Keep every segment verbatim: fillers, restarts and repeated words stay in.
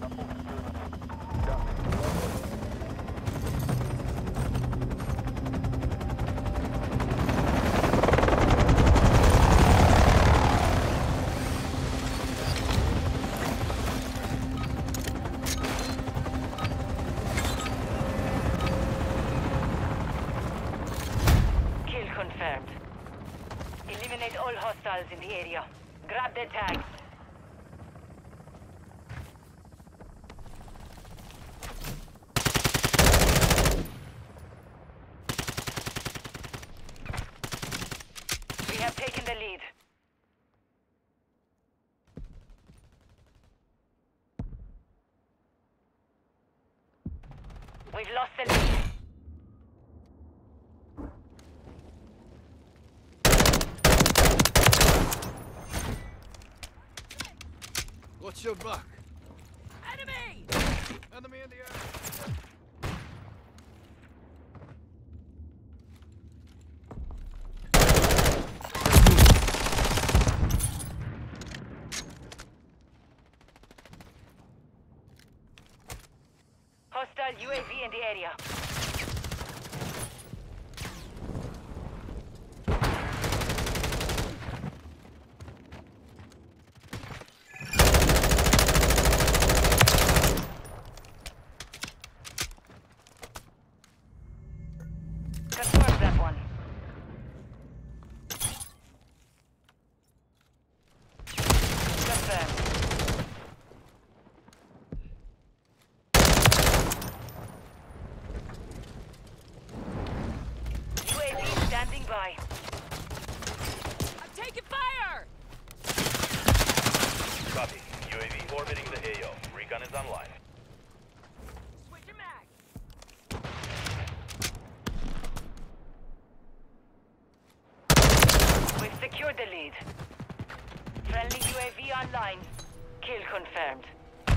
Confirmed. Eliminate all hostiles in the area. Grab their tags. We have taken the lead. We've lost the lead. What's your back? Enemy! Enemy in the air. Hostile U A V in the area. Confirm that one. Confirmed. U A V standing by. I'm taking fire! Copy. U A V orbiting the A O. Recon is online. Switching mag. We've secured the lead. Friendly U A V online. Kill confirmed.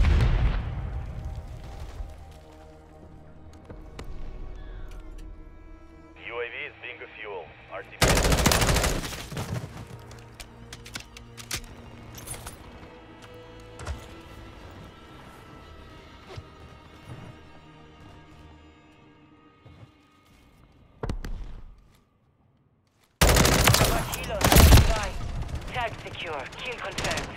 U A V is being a fuel. R T B. Kilo standing by. Tag secure. Kill confirmed.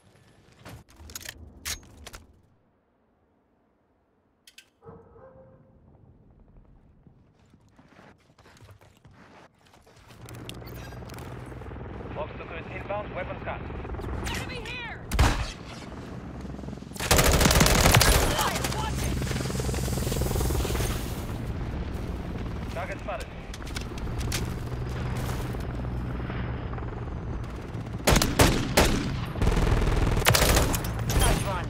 Fox two is inbound. Weapons cut. Enemy here! Fire, watch it! Target spotted. Nice one.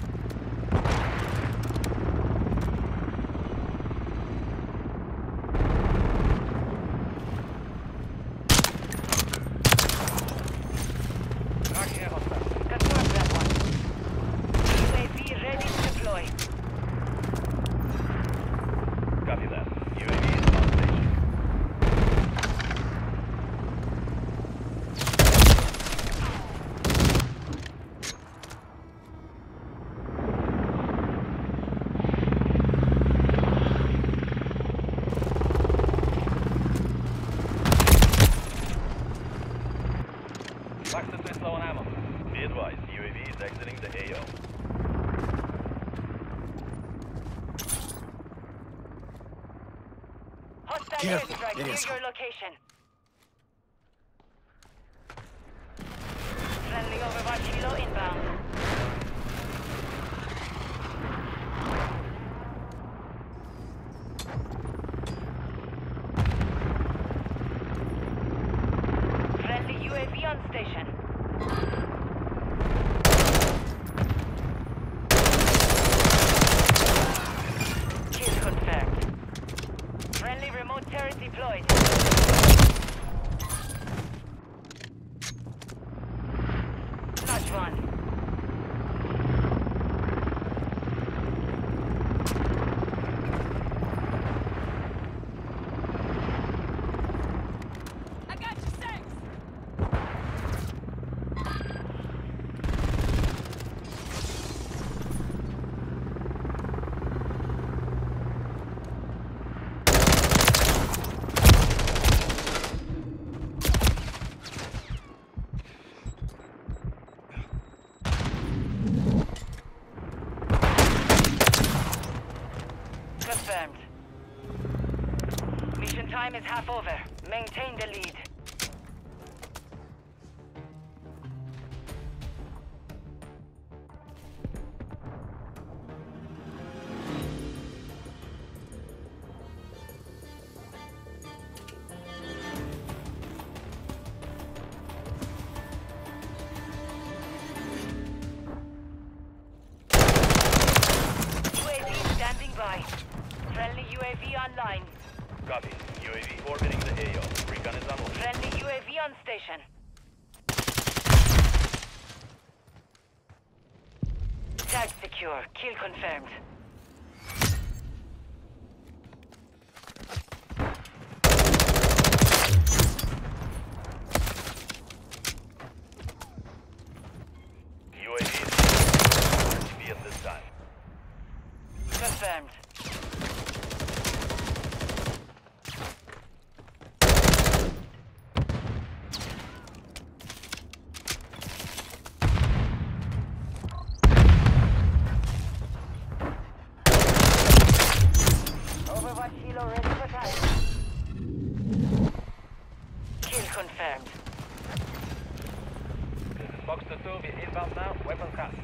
Marking a hostile. Confirm that one. U A V ready to deploy. Copy that. U A V is on station. Fox two is low on ammo. Be advised, U A V is exiting the A O. Hostile Careful, airstrike there near is your location. Friendly Overwatch Kilo inbound. Friendly U A V on station. Kill confirmed. Friendly remote turret deployed. Notch one. I got you six! confirmed. Mission time is half over. Maintain the lead. U A V standing by. Friendly U A V online. Copy. U A V orbiting the A O. Recon is on way. Friendly U A V on station. Tag secure. Kill confirmed. U A V is R T B at this time. Confirmed. Overwatch helo ready for time. Kill confirmed. This is Fox two two. We're inbound now. Weapons cut.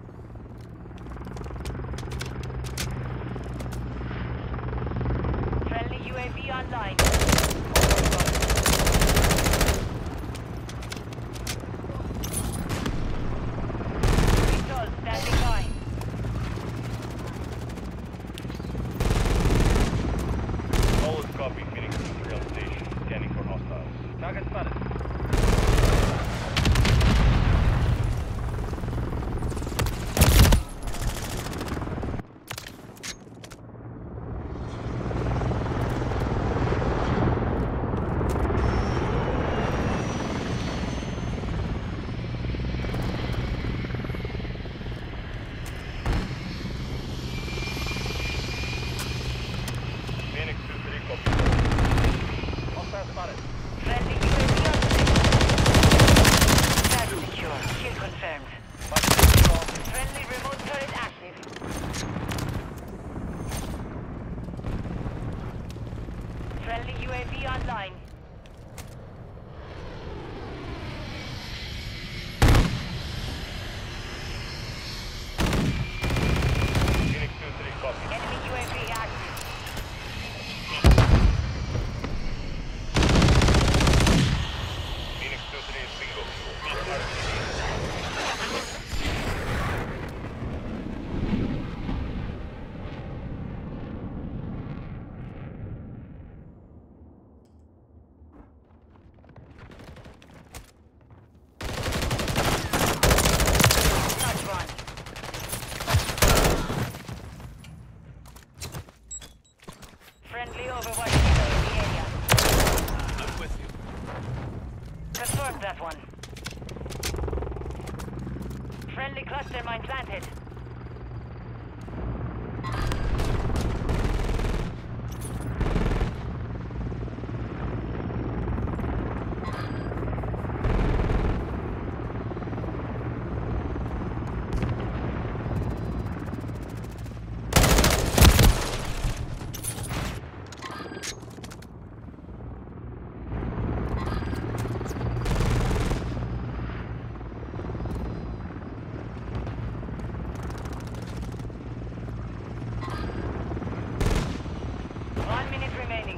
Friendly U A V online. Visual standing by. Always copy. Phoenix Industrial Station. Scanning for hostiles. Target spotted. Phoenix two three, copy. Hostile spotted. Friendly U A V on station. Tag secure. Kill confirmed. Much control. Friendly remote turret active. Friendly U A V online. Phoenix two three, copy. Enemy U A V active. Phoenix two three is bingo. R T B. Touch run. Friendly Overwatch helo in the area. I'm with you. Confirm that one. Friendly cluster mine planted. One minute remaining.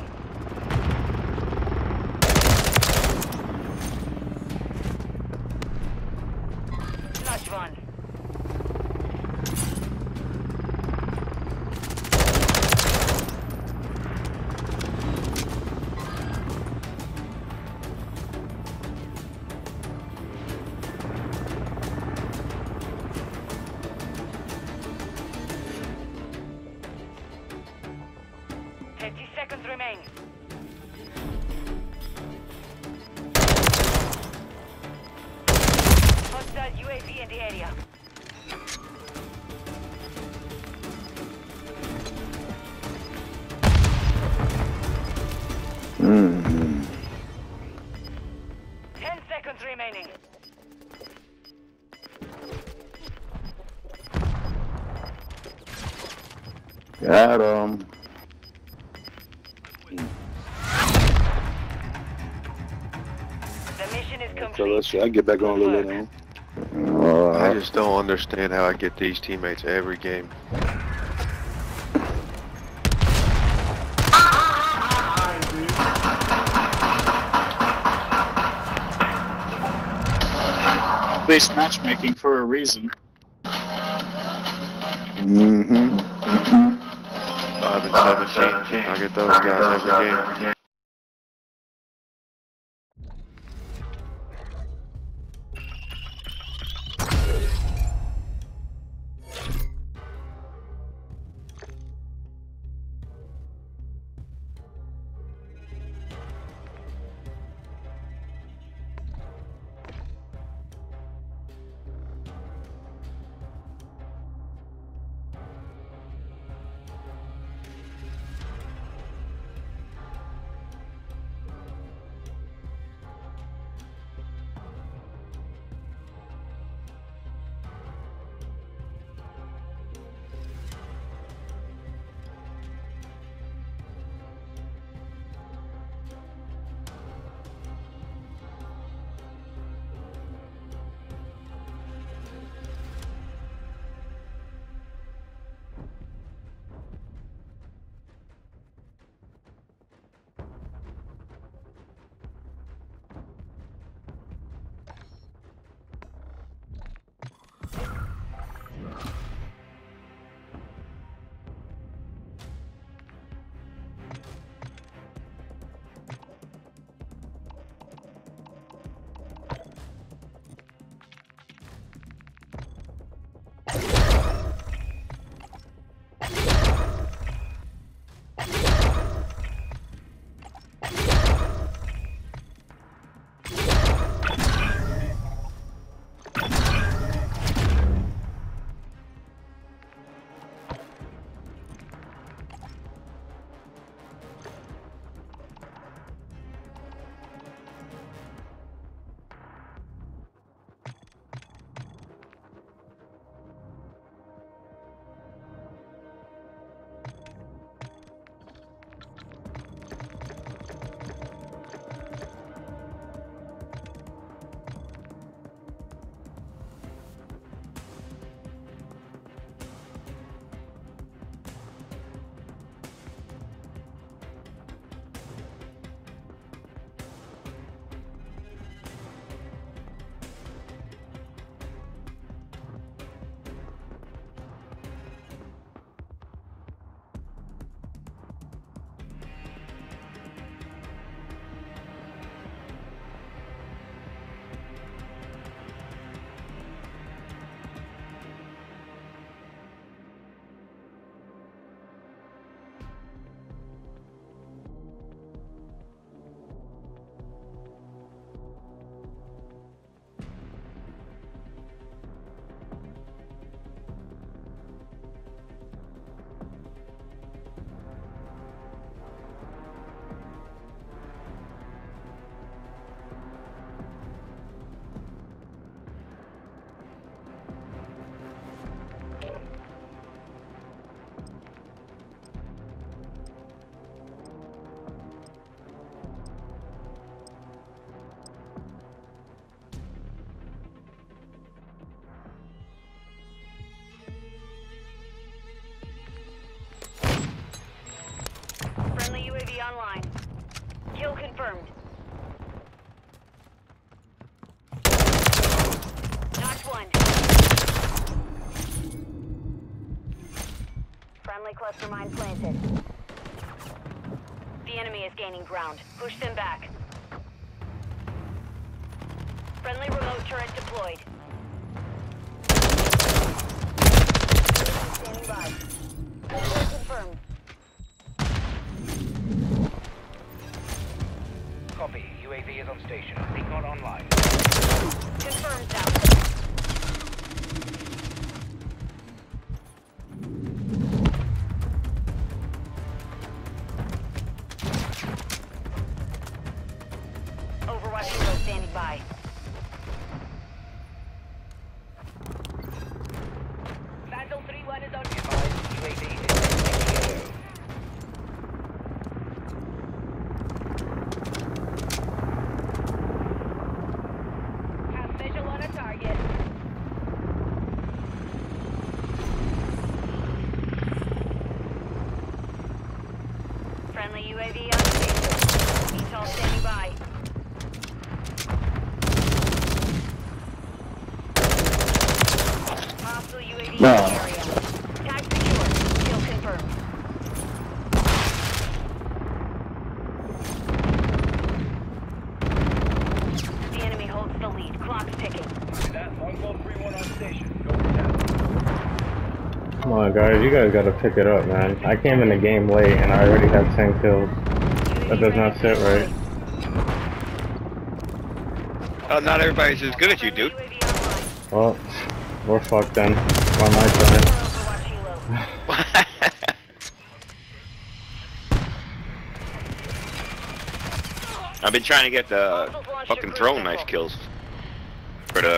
Clutch one. Thirty seconds remain. Hostile U A V in the area. Ten seconds remaining. Got him. So let's see. I get back on a little later on. Uh, I just don't understand how I get these teammates every game. Base matchmaking for a reason. mm-hmm. five and seventeen. I get those guys every game. Friendly U A V online. Kill confirmed. Knocked one. Friendly cluster mine planted. The enemy is gaining ground. Push them back. Friendly remote turret deployed. Standing by. Kill confirmed. Copy. U A V is on station. Recon online. Confirmed south. Overwatch hero standing by. V on station. E T O L standing by. Hostile U A V in the area. Tag secure. Kill confirmed. The enemy holds the lead. Clock's ticking. That Longbow three one on station. Go protect. Come on, guys, you guys gotta pick it up, man. I came in the game late and I already have ten kills. That does not sit right. Oh, not everybody's as good as you, dude. Well, we're fucked then. On my side. I've been trying to get the fucking throwing knife kills for the.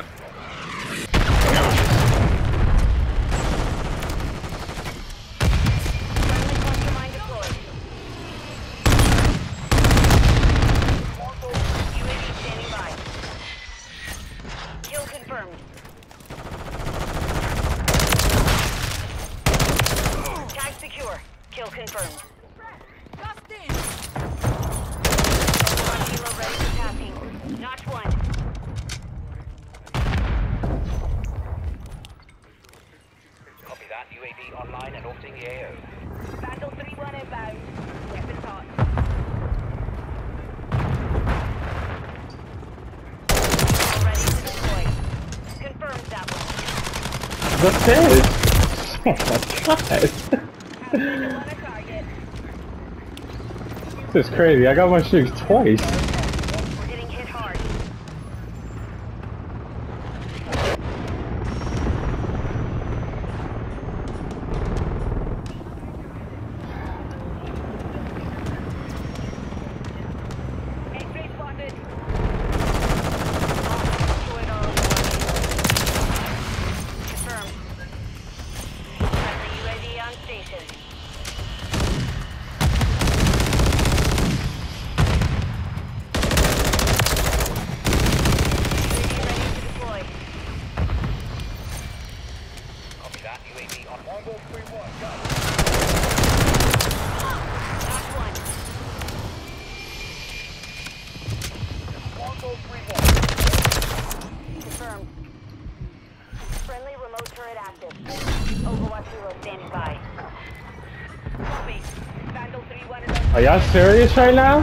Kill confirmed. Just in. Helo ready for tasking. Notch one. Copy that. U A V online and orbiting the A O. Battle three one inbound. Weapons hot. Ready to deploy. Confirmed that one. What's this? Oh my god. This is crazy. I got my streaks twice. We're getting hit hard. Entry spotted. Destroyed all. Confirmed. Friendly U A V on station. Confirmed. Friendly remote turret active. Overwatch Hero standing by. Copy. Vandal three one is on. Are y'all serious right now?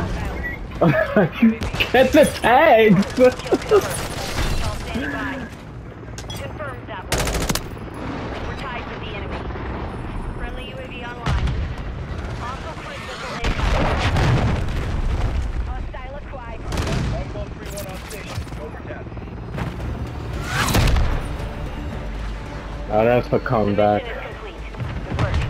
Get the tags! Kill cover. All standing by. Confirmed that one. We're tied with the enemy. Friendly U A V online. Also quick missile incoming. Hostile acquired. Longbow three one on station. Go protect. Oh, that's for comeback. Mission is complete. Good work.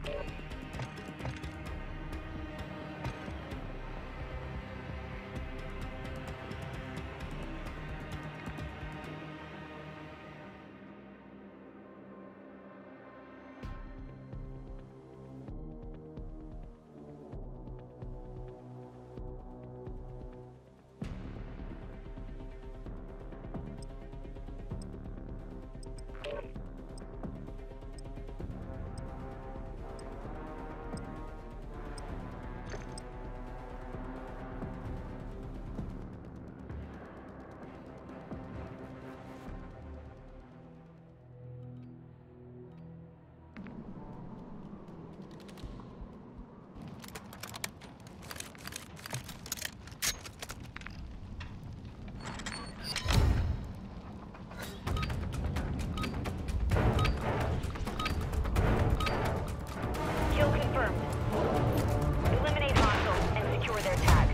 Kill confirmed. Eliminate hostiles and secure their tag.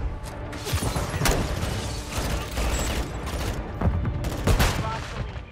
Lost the lead.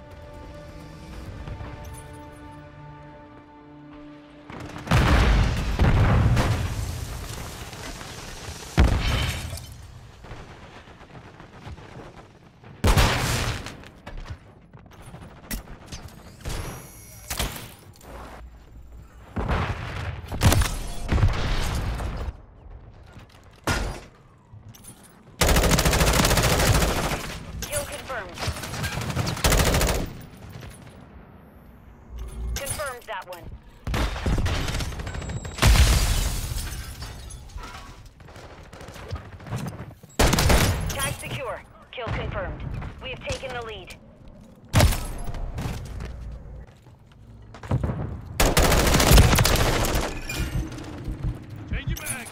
Kill confirmed. Confirmed that one. Tag secure. Kill confirmed. We have taken the lead. Change your mag.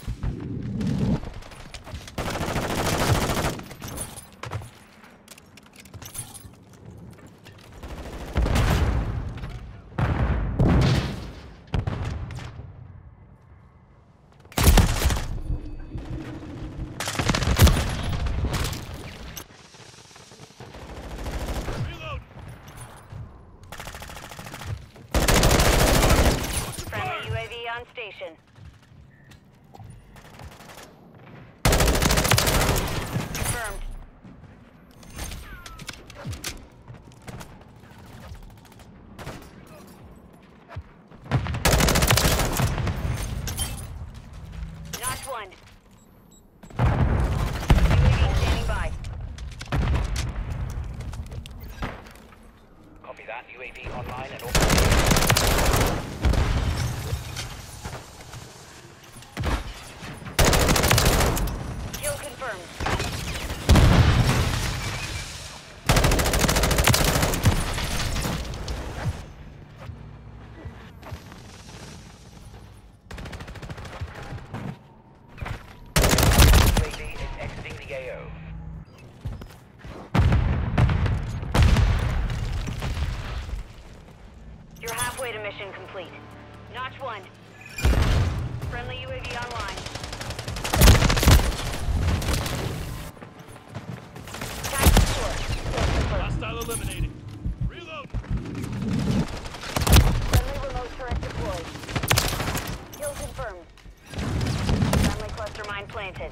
Reload. Friendly U A V on station. Confirmed. Notch one. U A V standing by. Copy that. U A V online and orbiting. Kill confirmed. U A V is exiting the A O. You're halfway to mission complete. Notch one. Friendly U A V online. Tag secure. Kill confirmed. Hostile eliminated. Reload. Friendly remote turret deployed. Kill confirmed. Friendly cluster mine planted.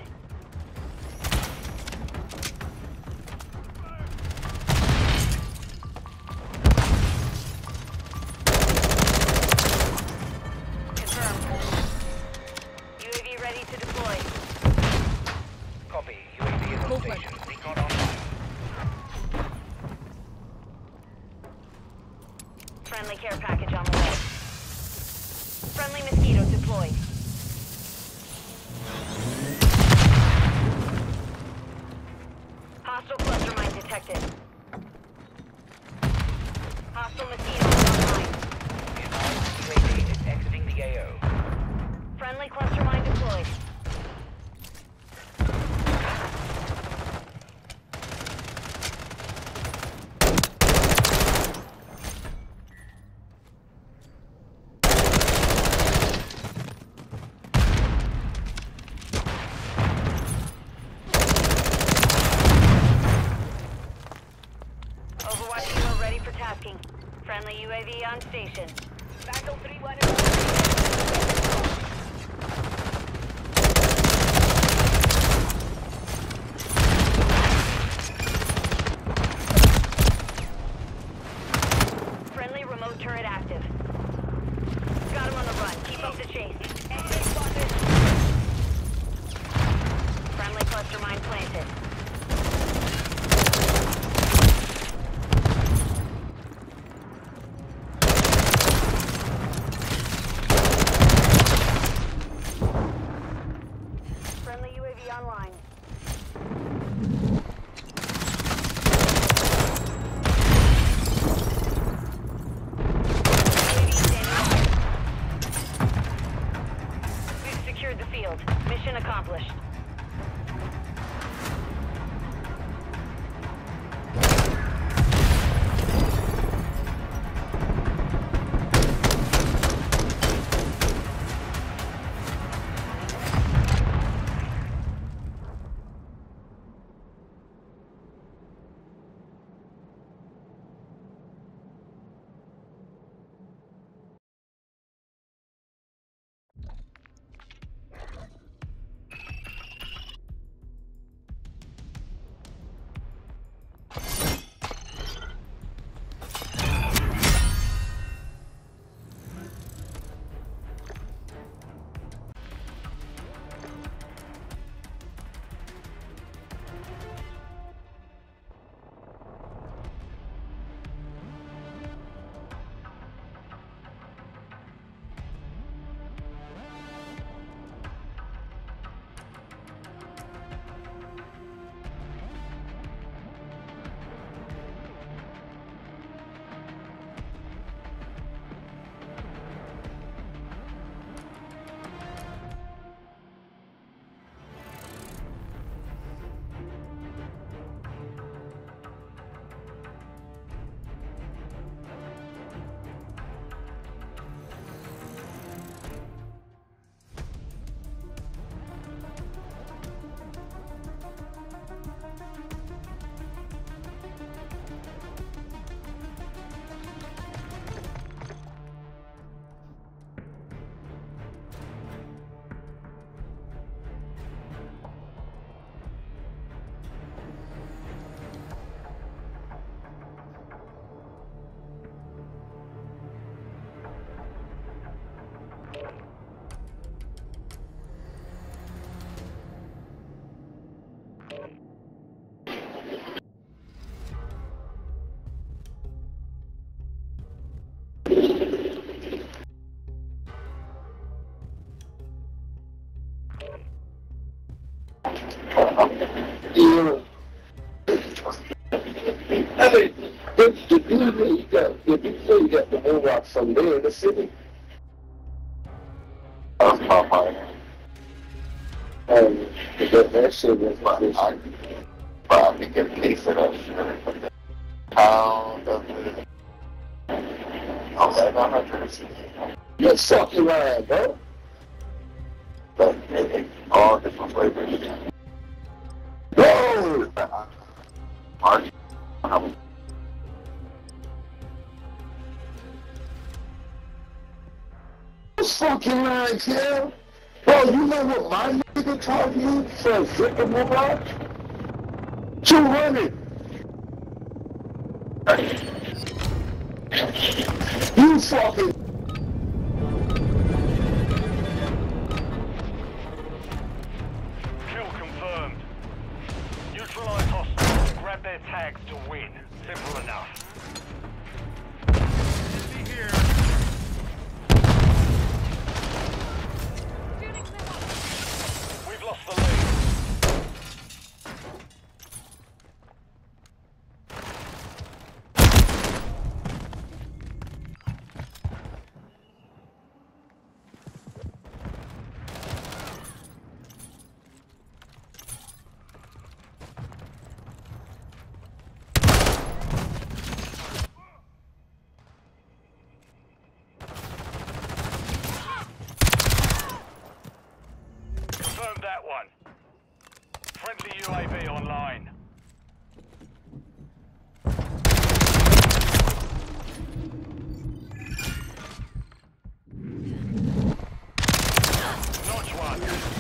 Confirmed. U A V ready to deploy. Copy. U A V is on station. Recon online. Friendly care package on the way. Friendly mosquito deployed. Hostile cluster mine detected. Hostile mosquito online. U A V is exiting the A O. Friendly cluster mine deployed. Overwatch Hero ready for tasking. Friendly U A V on station. Battle three one. Mission accomplished. Yeah. Hey, it's the dude that you got, if you say you got the Moonrock from there in the city. That's Popeye. Um, that, that shit was my, I, I think a case of that shit. Pound of it. Oh, seven hundred. You're fucking lying, bro. But it, all different flavors. Whoa! This fucking line, Kel. Bro, you know what my nigga taught you for a zipper mobile? two hundred. You fucking... Kill confirmed. Neutralize hostiles. Grab their tags to win. Simple enough. Enemy here. We've lost the lead. Confirm that one. Friendly U A V online. Notch one.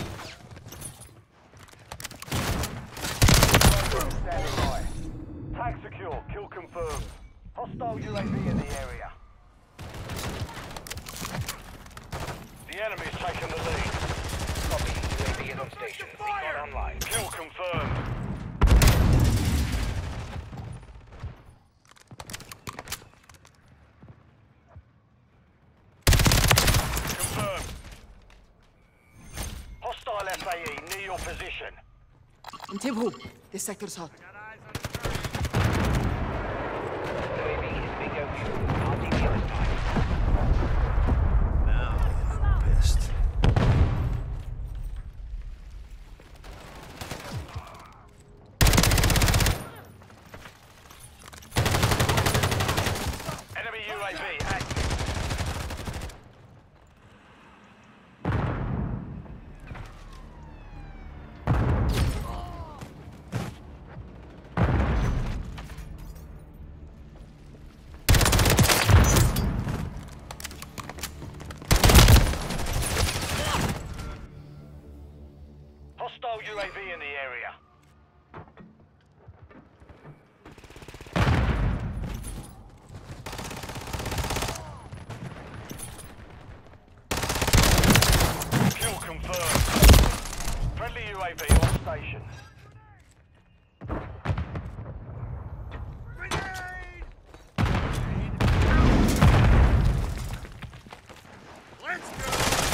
Standing by. Tag secure. Kill confirmed. Hostile U A V in the area. The enemy's taken the lead. Copy. U A V is on station. Recon online. Kill confirmed. Confirmed. Hostile F A E near your position. انتبهوا this sector's hot. U A V is bingo fuel. R T B on time. Now, I'm pissed. confirmed. Friendly U A V on station. Let's go!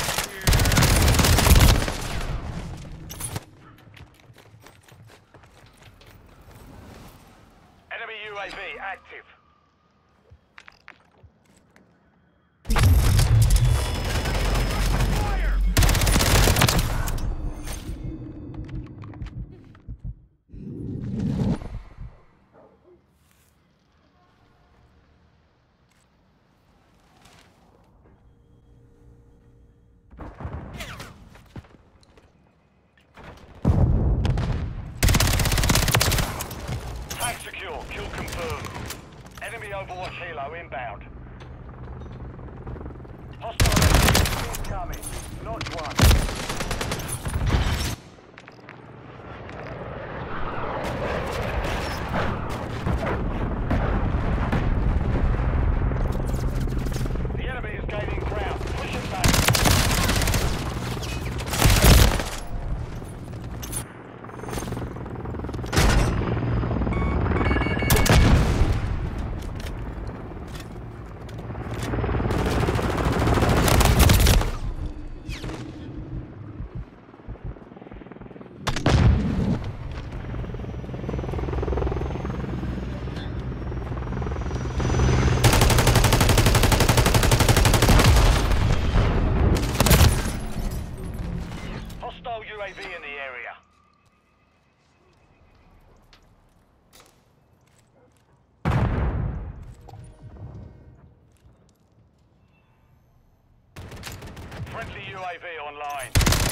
Enemy U A V active. Tag secure, kill confirmed. Enemy Overwatch helo inbound. Hostile incoming. Notch one. The enemy is gaining ground. Push it back. Hostile U A V in the area. Friendly U A V online.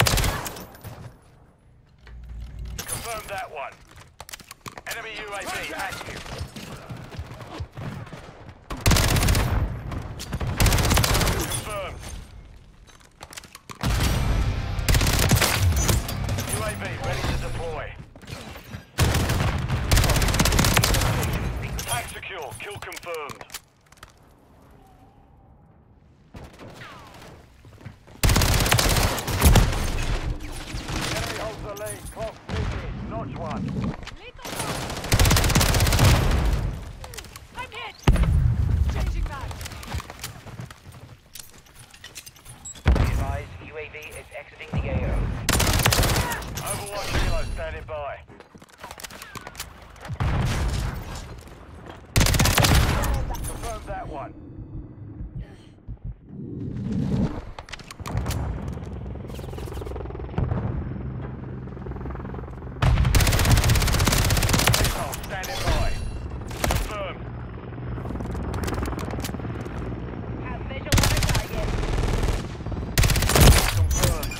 Confirm that one. Enemy U A V active. Confirmed. U A V ready to deploy. Tag secure, kill confirmed. Enemy holds the lead, clock ticking, notch one. I'm hit! Changing back. Be advised, U A V is exiting the A O. Overwatch helo standing by. Confirm that one. Missile standing by. Confirmed. Have visual on a target. Confirmed.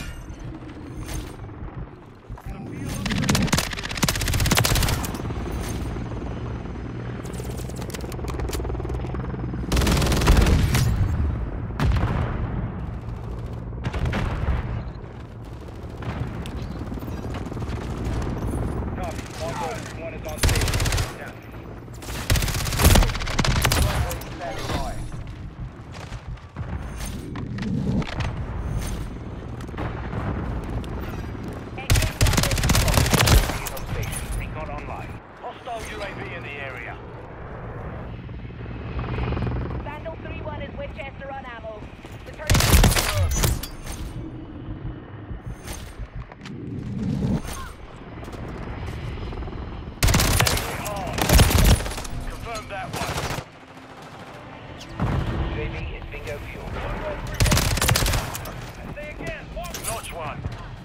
One is on station. Down. Standing by. Is on station. Recon online. Hostile U A V in the area. Vandal three one is Winchester on ammo. Returning. Confirm that one. U A V is bingo fuel. Say again. Notch one.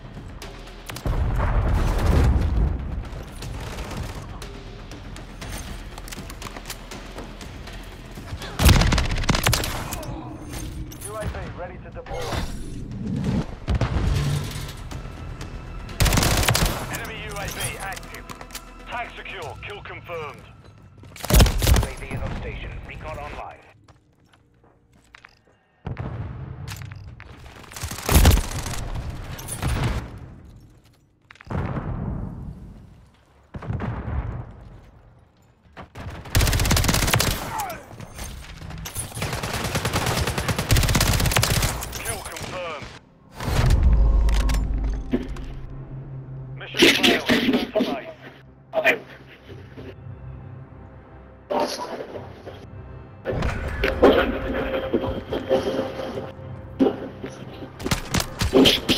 U A V ready to deploy. Enemy U A V active. Tag secure. Kill confirmed. U A V is on station. Recon online. Kill confirmed. Thank you.